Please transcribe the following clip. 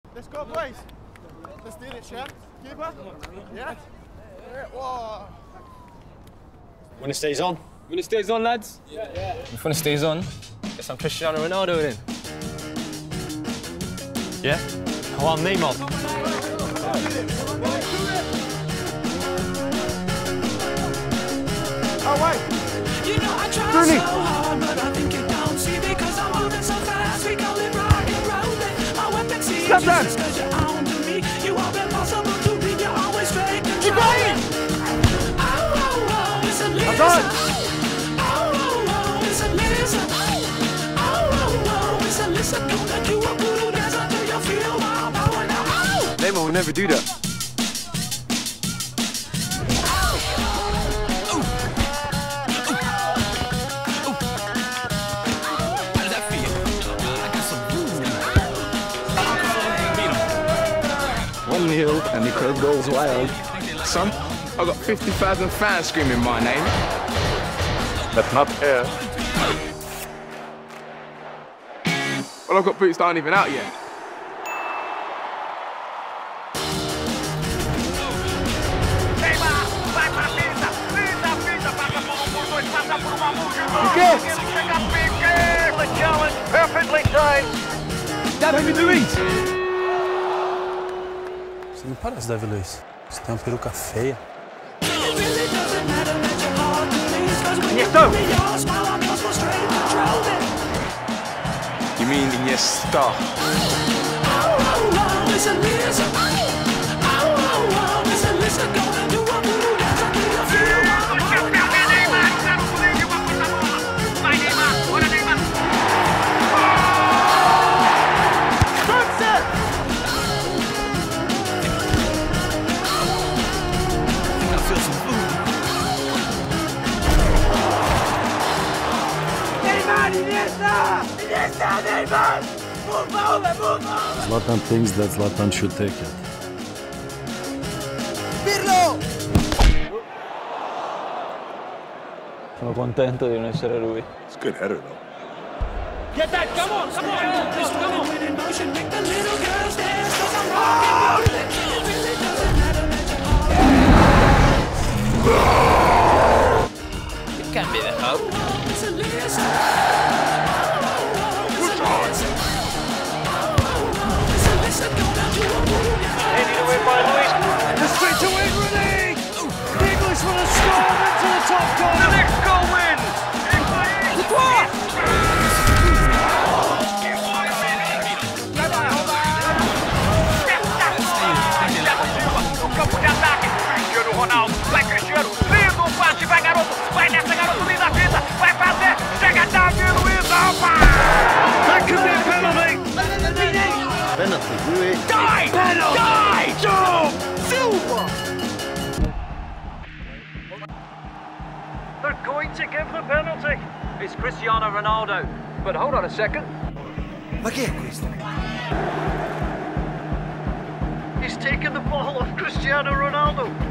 Let's go, boys. Let's do it, champ. Keeper? Yeah? Whoa. When it stays on. When it stays on, lads? Yeah. If when it stays on, get some Cristiano Ronaldo in. Yeah? I want Neymar. Oh, wait. Rooney. Step down. Ibrahimović. I'm done. Neymar will never do that. And the crowd goes wild. Son, I've got 50,000 fans screaming my name. But not air. Well, I've got boots that aren't even out yet. Neymar, vai pra pista, passa por dois, passa por uma música. Chega a pique, the challenge, perfectly timed. Dad, how you doing? Você não parece Davi Luiz. Você tem uma peruca feia. Iniesta! You mean Iniesta? Neymar! Move over! Zlatan thinks that Zlatan should take it. Pirlo! Sono contento di non essere lui. It's a good header, though. Get that! Come on! Come on! It can't be the hope. Heading away by Luis. The straight to win, Rooney! The English will have scored into the top corner. The next goal wins! No campo de ataque, Cristiano Ronaldo, vai Cristiano, lindo passe, vai garoto, vai nessa garoto, linda fita, vai fazer, chega Davi Luiz, opa! That could be a penalty! Penalty, do it. Die! Die! Jump! Silver! They're going to give the penalty. It's Cristiano Ronaldo. But hold on a second. Ma che è questo? He's taken the ball off Cristiano Ronaldo.